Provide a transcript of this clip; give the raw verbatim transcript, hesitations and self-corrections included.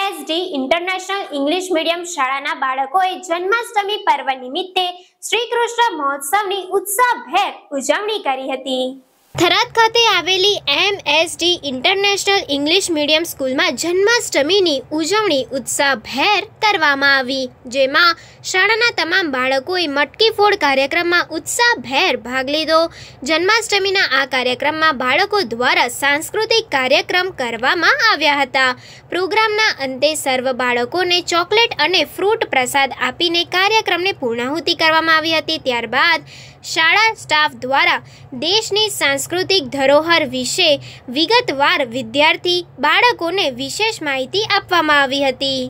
S D international English medium શાળાના બાળકોએ જન્માષ્ટમી પર્વ નિમિત્તે શ્રી કૃષ્ણ મહોત્સવની ઉત્સાહભેર ઉજવણી કરી હતી। થરાદ ખાતે આવેલી M S D international English medium સ્કૂલમાં જન્માષ્ટમીની ઉજવણી ઉત્સાહભેર કરવામાં આવી, જેમાં શાળાના તમામ બાળકોએ મટકી ફોડ કાર્યક્રમમાં ઉત્સાહભેર ભાગ લીધો। જન્માષ્ટમીના આ કાર્યક્રમમાં બાળકો દ્વારા સાંસ્કૃતિક કાર્યક્રમ કરવામાં આવ્યા હતા। પ્રોગ્રામના અંતે સર્વ બાળકોને ચોકલેટ અને ફ્રૂટ પ્રસાદ આપીને કાર્યક્રમને પૂર્ણાહુતિ કરવામાં આવી હતી। ત્યારબાદ શાળા સ્ટાફ દ્વારા દેશની સાંસ્કૃતિક ધરોહર વિશે વિગતવાર વિદ્યાર્થી બાળકોને વિશેષ માહિતી આપવામાં આવી હતી।